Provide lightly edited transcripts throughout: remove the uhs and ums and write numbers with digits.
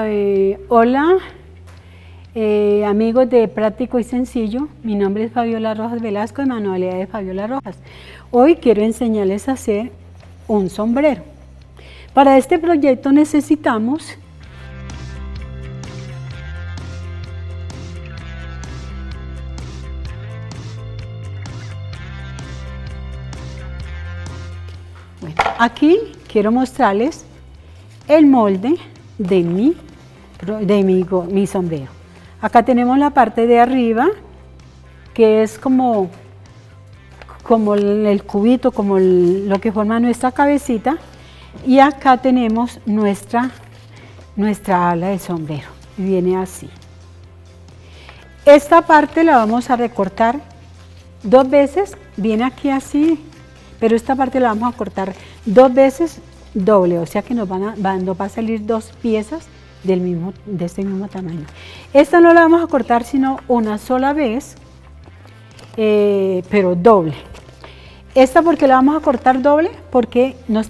Hola, amigos de Práctico y Sencillo. Mi nombre es Fabiola Rojas Velasco, de Manualidades Fabiola Rojas. Hoy quiero enseñarles a hacer un sombrero. Para este proyecto necesitamos aquí quiero mostrarles el molde de mi sombrero. Acá tenemos la parte de arriba, que es como el cubito, como lo que forma nuestra cabecita, y acá tenemos nuestra ala del sombrero, y viene así. Esta parte la vamos a recortar 2 veces, viene aquí así, pero esta parte la vamos a cortar 2 veces doble, o sea que nos va a salir 2 piezas de este mismo tamaño. Esta no la vamos a cortar sino una sola vez, pero doble. Esta, ¿porque la vamos a cortar doble? Porque nos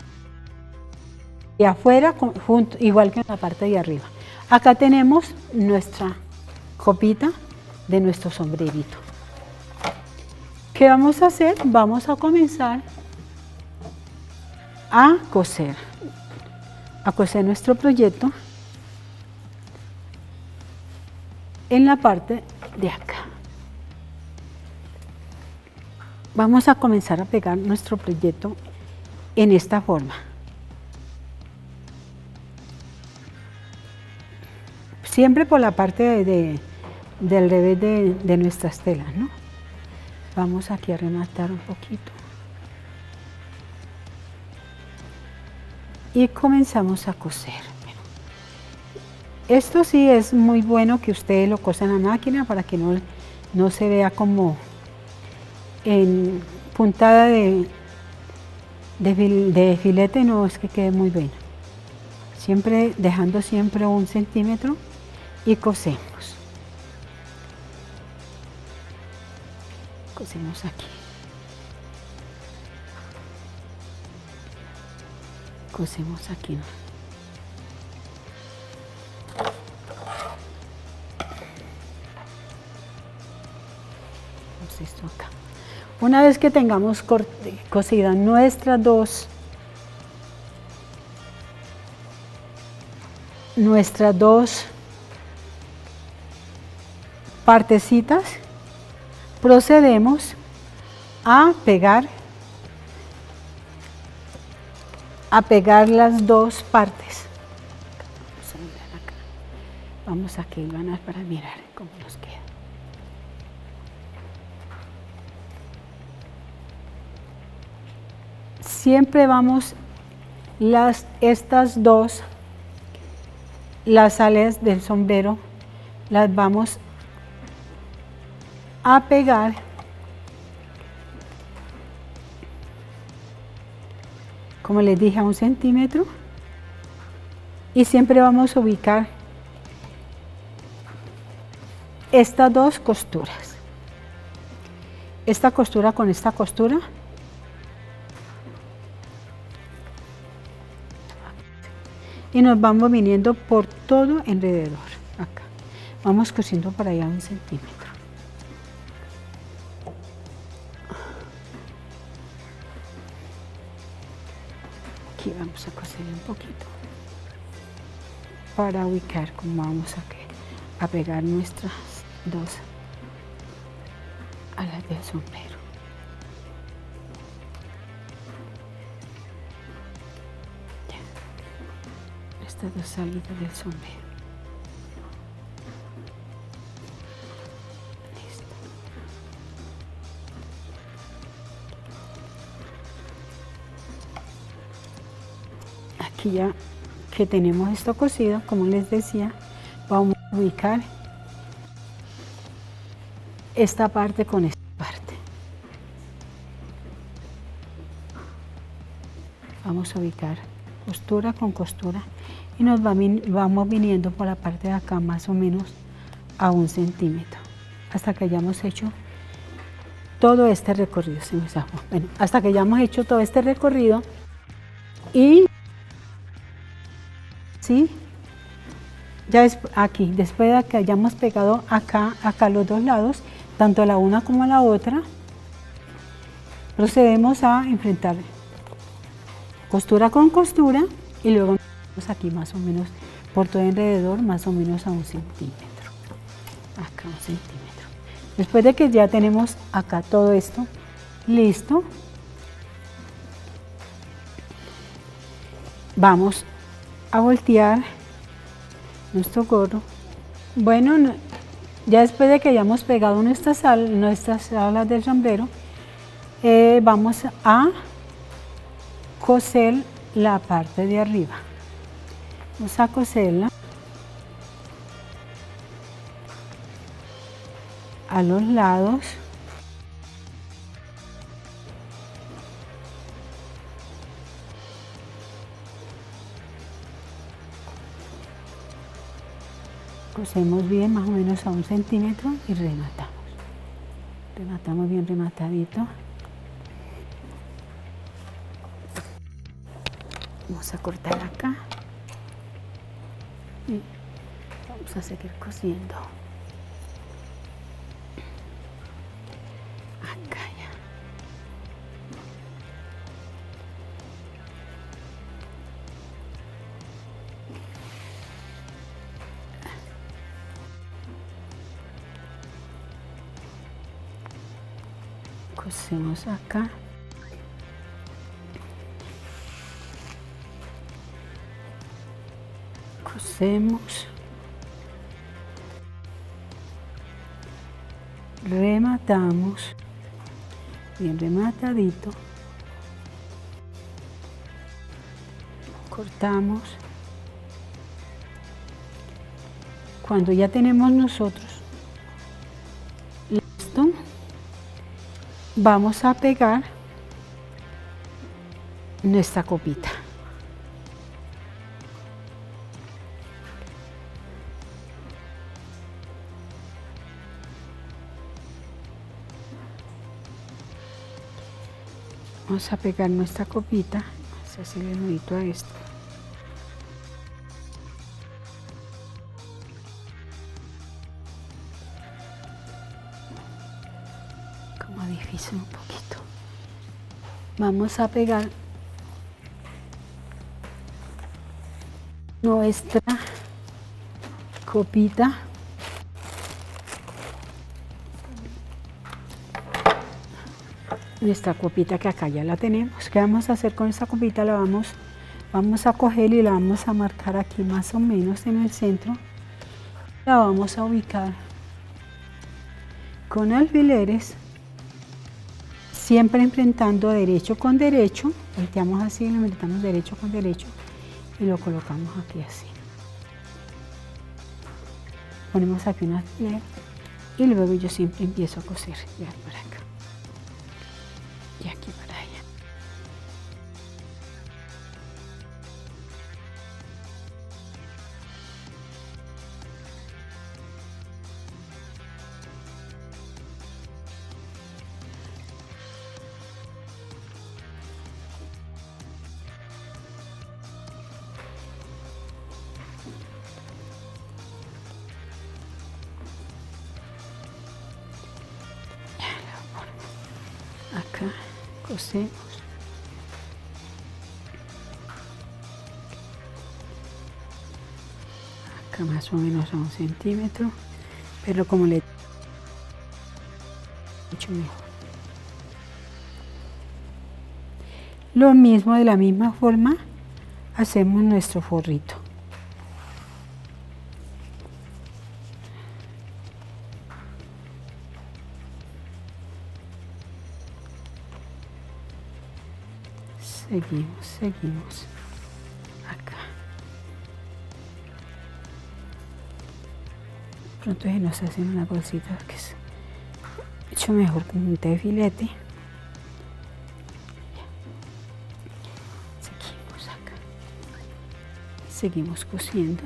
de afuera igual que en la parte de arriba. Acá tenemos nuestra copita de nuestro sombrerito. ¿Qué vamos a hacer? Vamos a comenzar a coser nuestro proyecto en la parte de acá. Vamos a comenzar a pegar nuestro proyecto en esta forma. Siempre por la parte del revés de nuestras telas, ¿no? Vamos aquí a rematar un poquito. Y comenzamos a coser. Esto sí es muy bueno que ustedes lo cosan a máquina para que no se vea como en puntada de filete, no es que quede muy bueno. Siempre dejando siempre 1 centímetro y cosemos. Cosemos aquí. Cosemos aquí. Vamos esto acá. Una vez que tengamos cosidas nuestras dos partecitas, procedemos a pegar las 2 partes. Vamos a mirar acá. Vamos a que van para mirar cómo nos queda. Siempre vamos estas 2, las alas del sombrero, las vamos a pegar como les dije a 1 centímetro, y siempre vamos a ubicar estas 2 costuras, esta costura con esta costura, y nos vamos viniendo por todo alrededor. Acá vamos cosiendo por allá 1 centímetro. Aquí vamos a coser un poquito para ubicar cómo vamos a pegar nuestras 2 alas del sombrero. Ya. Estas 2 salidas del sombrero. Listo. Aquí ya que tenemos esto cosido, como les decía, vamos a ubicar esta parte con esta parte. Vamos a ubicar costura con costura y nos vamos viniendo por la parte de acá más o menos a 1 centímetro hasta que hayamos hecho todo este recorrido. Bueno, hasta que hayamos hecho todo este recorrido y ¿sí? Ya aquí, después de que hayamos pegado acá los dos lados, tanto a la una como a la otra, procedemos a enfrentar costura con costura y luego aquí más o menos por todo alrededor, más o menos a 1 centímetro. Acá 1 centímetro. Después de que ya tenemos acá todo esto listo, vamos a voltear nuestro gorro. Bueno, ya después de que hayamos pegado nuestras alas del sombrero, vamos a coser la parte de arriba. Vamos a coserla a los lados. Cosemos bien, más o menos a 1 centímetro y rematamos. Rematamos bien rematadito. Vamos a cortar acá y vamos a seguir cosiendo. Acá ya. Cosemos acá. Cosemos, rematamos, bien rematadito, cortamos. Cuando ya tenemos nosotros listo, vamos a pegar nuestra copita. Vamos a pegar nuestra copita, vamos a hacerle nudito a esto. Como difícil un poquito. Vamos a pegar nuestra copita. Nuestra copita que acá ya la tenemos. ¿Qué vamos a hacer con esta copita? La vamos a coger y la vamos a marcar aquí más o menos en el centro. La vamos a ubicar con alfileres, siempre enfrentando derecho con derecho. Volteamos así, lo enfrentamos derecho con derecho y lo colocamos aquí así. Ponemos aquí un alfiler y luego yo siempre empiezo a coser. Vean por acá. Y aquí para allá. Acá cosemos. Acá más o menos a 1 centímetro, pero como le mucho mejor. Lo mismo, de la misma forma hacemos nuestro forrito. Seguimos acá. Pronto se nos hacen una bolsita que es mucho mejor con un té de filete. Seguimos acá. Seguimos cosiendo.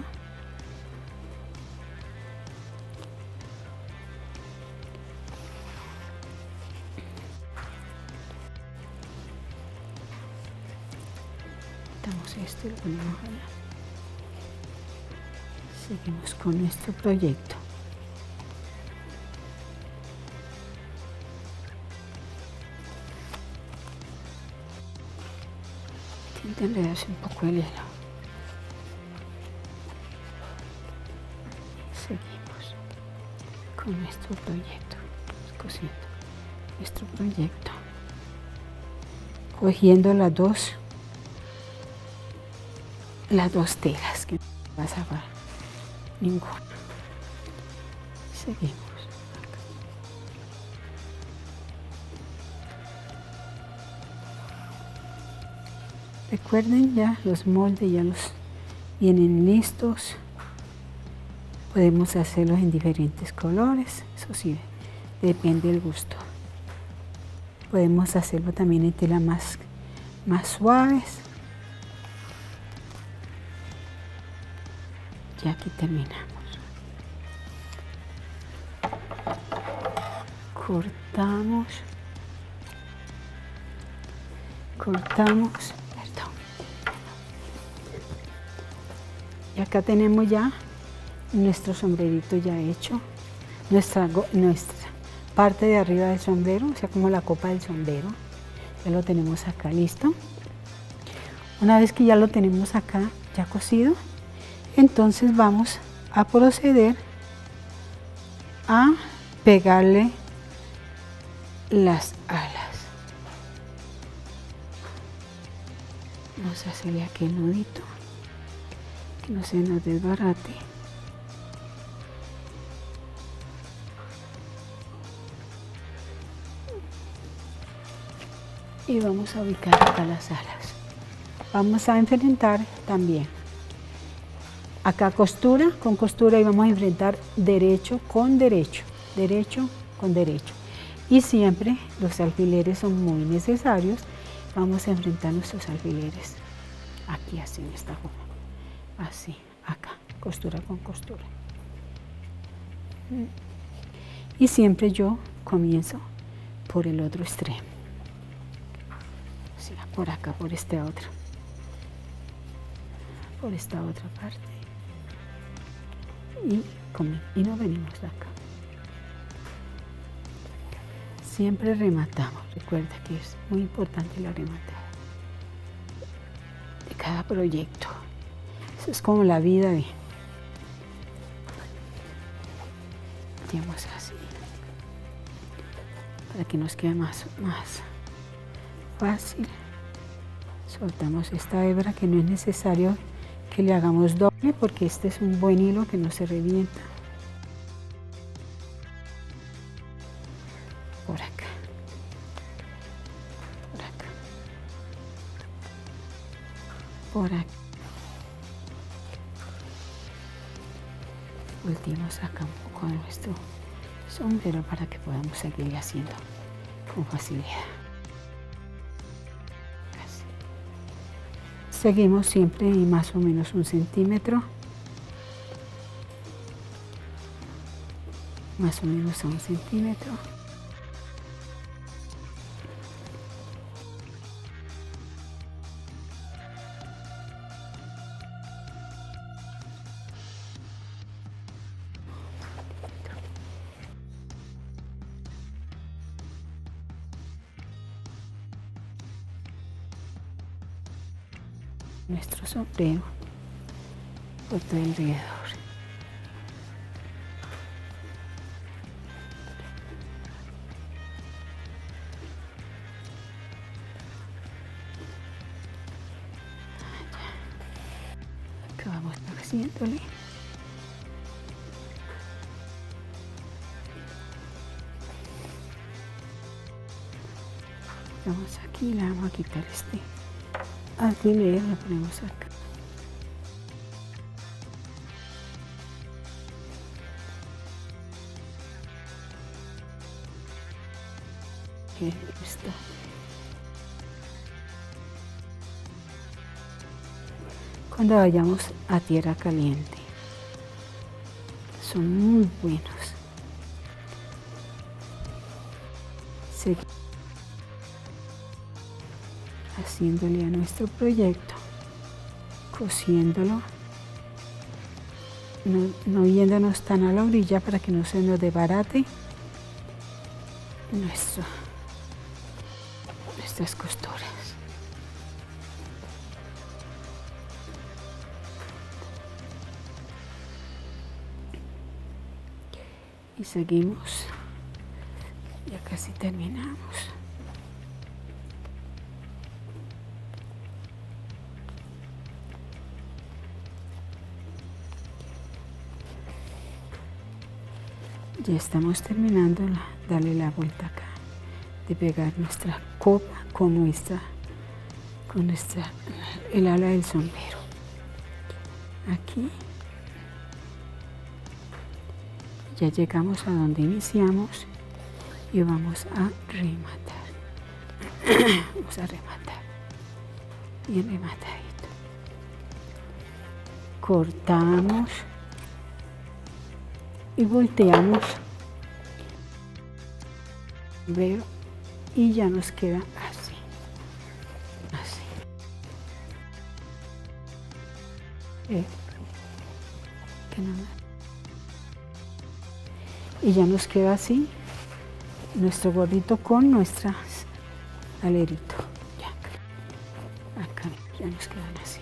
Quitamos esto y lo ponemos allá. Seguimos con nuestro proyecto. Intenta enredarse un poco el hilo. Seguimos con nuestro proyecto, cosiendo nuestro proyecto, cogiendo las dos telas, que no vas a sacar ninguna. Seguimos. Recuerden, ya los moldes ya los vienen listos. Podemos hacerlos en diferentes colores, eso sí, depende del gusto. Podemos hacerlo también en telas más suaves. Y aquí terminamos. Cortamos. Y acá tenemos ya nuestro sombrerito ya hecho, nuestra parte de arriba del sombrero, o sea, como la copa del sombrero. Ya lo tenemos acá listo. Una vez que ya lo tenemos acá ya cosido, entonces vamos a proceder a pegarle las alas. Vamos a hacerle aquí el nudito, que no se nos desbarate. Y vamos a ubicar acá las alas. Vamos a enfrentar también acá costura con costura, y vamos a enfrentar derecho con derecho, derecho con derecho. Y siempre los alfileres son muy necesarios. Vamos a enfrentar nuestros alfileres aquí, así, en esta forma, así, acá, costura con costura. Y siempre yo comienzo por el otro extremo, o sea, por acá, por esta otra parte, y nos venimos de acá. Siempre rematamos. Recuerda que es muy importante la rematada de cada proyecto. Eso es como la vida de... Metemos así para que nos quede más fácil. Soltamos esta hebra, que no es necesario que le hagamos doble, porque este es un buen hilo que no se revienta. Por acá, por acá, por acá. Volteamos acá un poco de nuestro sombrero para que podamos seguir haciendo con facilidad. Así. Seguimos siempre en más o menos 1 centímetro, más o menos a 1 centímetro. Nuestro sombrero por todo alrededor. Acá vamos haciéndole. Vamos aquí, le vamos a quitar este alfiler, lo ponemos acá. Listo. Cuando vayamos a tierra caliente, son muy buenos. Seguimos haciéndole a nuestro proyecto, cosiéndolo no yéndonos tan a la orilla para que no se nos desbarate nuestras costuras. Y seguimos, ya casi terminamos. Ya estamos terminando, darle la vuelta acá, de pegar nuestra copa con el ala del sombrero. Aquí ya llegamos a donde iniciamos y vamos a rematar. Vamos a rematar, bien rematadito. Cortamos y volteamos, veo, y ya nos queda así, así. Que no me... Y ya nos queda así nuestro gorrito con nuestras alerito. Ya, acá ya nos quedan así.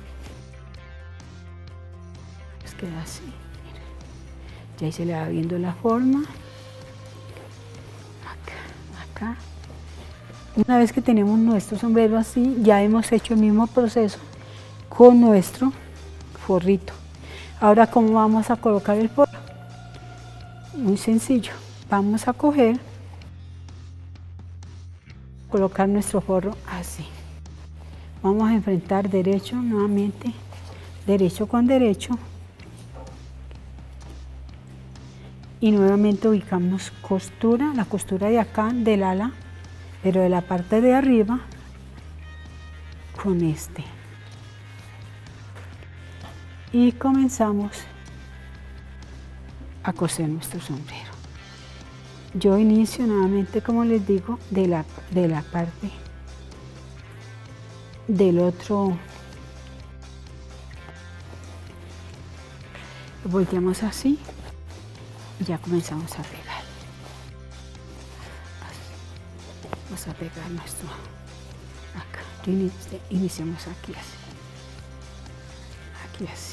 Nos queda así. Mira. Ya ahí se le va viendo la forma. Acá. Una vez que tenemos nuestro sombrero así, ya hemos hecho el mismo proceso con nuestro forrito. Ahora, ¿cómo vamos a colocar el forro? Muy sencillo. Vamos a colocar nuestro forro así. Vamos a enfrentar derecho nuevamente, derecho con derecho. Y nuevamente ubicamos costura, la costura de acá del ala, pero de la parte de arriba con este. Y comenzamos a coser nuestro sombrero. Yo inicio nuevamente, como les digo, de la parte del otro. Volteamos así y ya comenzamos a pegar. Vamos a pegar nuestro acá. Iniciamos aquí así. Aquí así.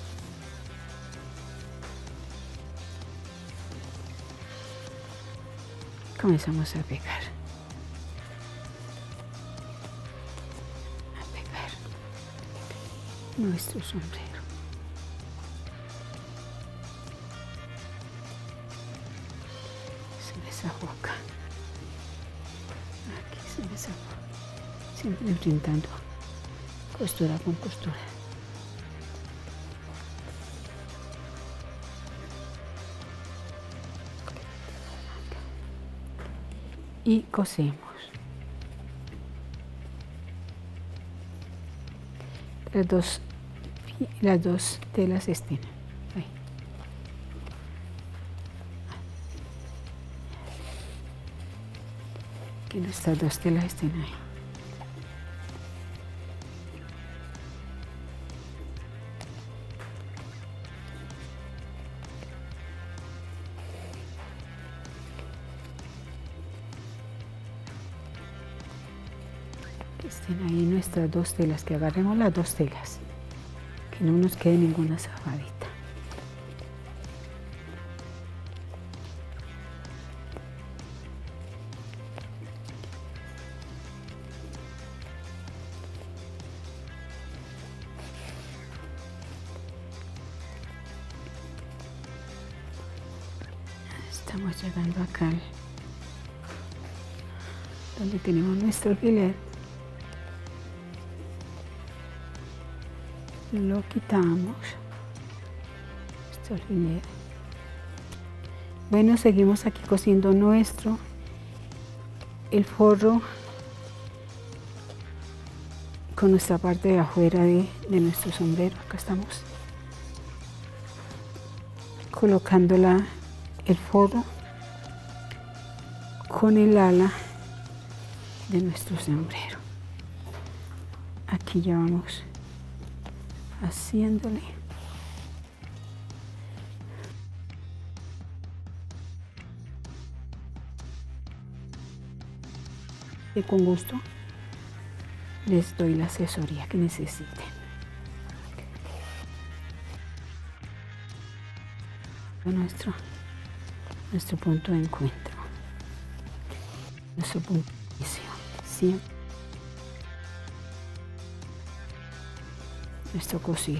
Comenzamos a pegar. A pegar nuestro sombrero. Se me zafó acá. Aquí se me zafó. Siempre enfrentando costura con costura. Y cosemos. Las dos telas estén ahí. Que nuestras dos telas estén ahí. Estén ahí nuestras dos telas, que agarremos las dos telas, que no nos quede ninguna zafadita. Estamos llegando acá donde tenemos nuestro alfiler. Lo quitamos, este alfiler. Bueno, seguimos aquí cosiendo el forro con nuestra parte de afuera de nuestro sombrero. Acá estamos colocando el forro con el ala de nuestro sombrero. Aquí ya vamos haciéndole que con gusto les doy la asesoría que necesiten. Nuestro punto de encuentro, nuestro punto de inicio, siempre nuestro cosido.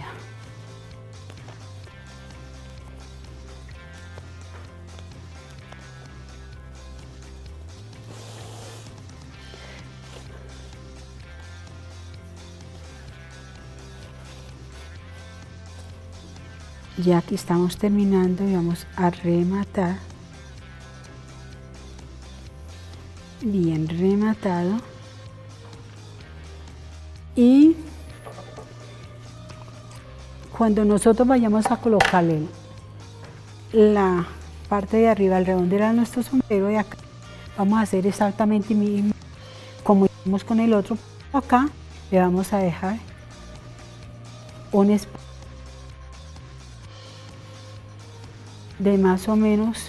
Ya aquí estamos terminando y vamos a rematar, bien rematado, y cuando nosotros vayamos a colocarle la parte de arriba, el redondel a nuestro sombrero de acá, vamos a hacer exactamente mismo como hicimos con el otro. Acá le vamos a dejar un espacio de más o menos,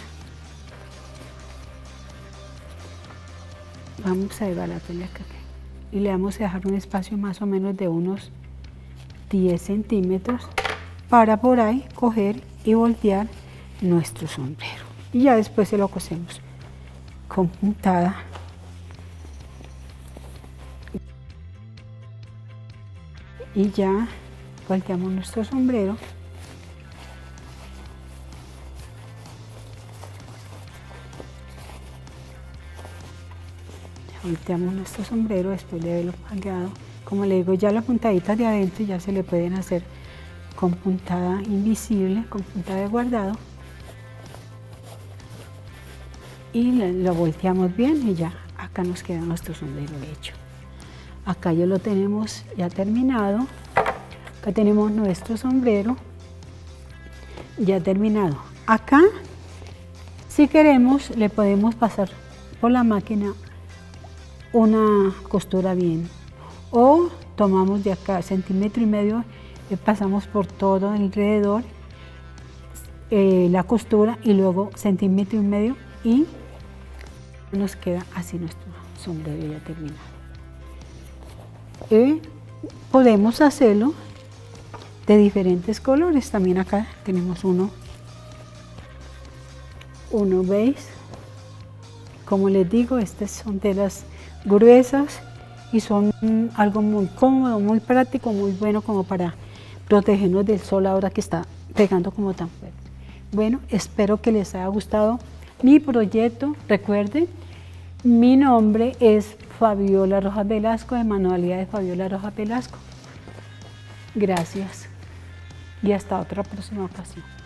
vamos a llevar la tela acá y le vamos a dejar un espacio más o menos de unos 10 centímetros para por ahí coger y voltear nuestro sombrero, y ya después se lo cosemos con puntada y ya volteamos nuestro sombrero. Volteamos nuestro sombrero después de haberlo pagado. Como le digo, ya las puntaditas de adentro ya se le pueden hacer con puntada invisible, con puntada de guardado. Y lo volteamos bien y ya acá nos queda nuestro sombrero hecho. Acá ya lo tenemos ya terminado. Acá tenemos nuestro sombrero ya terminado. Acá, si queremos, le podemos pasar por la máquina una costura bien, o tomamos de acá 1,5 centímetros, pasamos por todo alrededor la costura y luego 1,5 centímetros y nos queda así nuestro sombrero ya terminado. Podemos hacerlo de diferentes colores. También acá tenemos uno beige. Como les digo, estas son telas gruesas y son algo muy cómodo, muy práctico, muy bueno como para protegernos del sol ahora que está pegando como tan fuerte. Bueno, espero que les haya gustado mi proyecto. Recuerden, mi nombre es Fabiola Rojas Velasco, de Manualidades Fabiola Rojas Velasco. Gracias y hasta otra próxima ocasión.